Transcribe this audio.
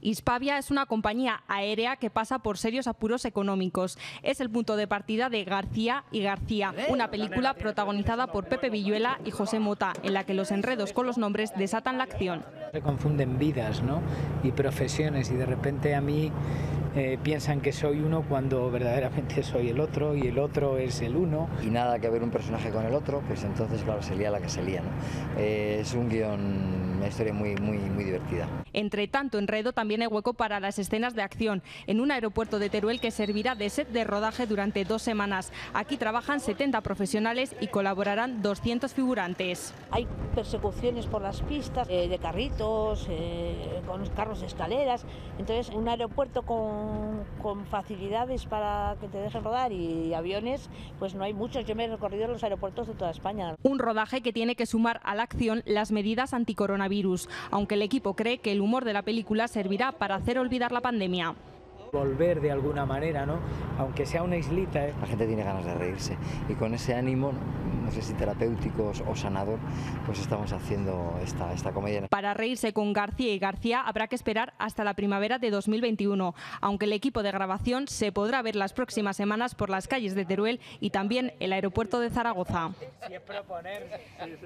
Hispavia es una compañía aérea que pasa por serios apuros económicos. Es el punto de partida de García y García, una película protagonizada por Pepe Villuela y José Mota, en la que los enredos con los nombres desatan la acción. Se confunden vidas, ¿no? Y profesiones, y de repente a mí piensan que soy uno cuando verdaderamente soy el otro, y el otro es el uno. Y nada que ver un personaje con el otro, pues entonces claro, se lía la que se lía, ¿no? Es un guión, una historia muy divertida. Entre tanto enredo, también hay hueco para las escenas de acción en un aeropuerto de Teruel que servirá de set de rodaje durante 2 semanas. Aquí trabajan 70 profesionales y colaborarán 200 figurantes. Hay persecuciones por las pistas, de carritos, con carros de escaleras. Entonces, un aeropuerto con facilidades para que te dejen rodar y aviones, pues no hay muchos. Yo me he recorrido los aeropuertos de toda España. Un rodaje que tiene que sumar a la acción las medidas anticoronavirus, aunque el equipo cree que el humor de la película servirá para hacer olvidar la pandemia. Volver de alguna manera, ¿no? Aunque sea una islita. La gente tiene ganas de reírse y con ese ánimo, no sé si terapéutico o sanador, pues estamos haciendo esta comedia. Para reírse con García y García habrá que esperar hasta la primavera de 2021, aunque el equipo de grabación se podrá ver las próximas semanas por las calles de Teruel y también el aeropuerto de Zaragoza.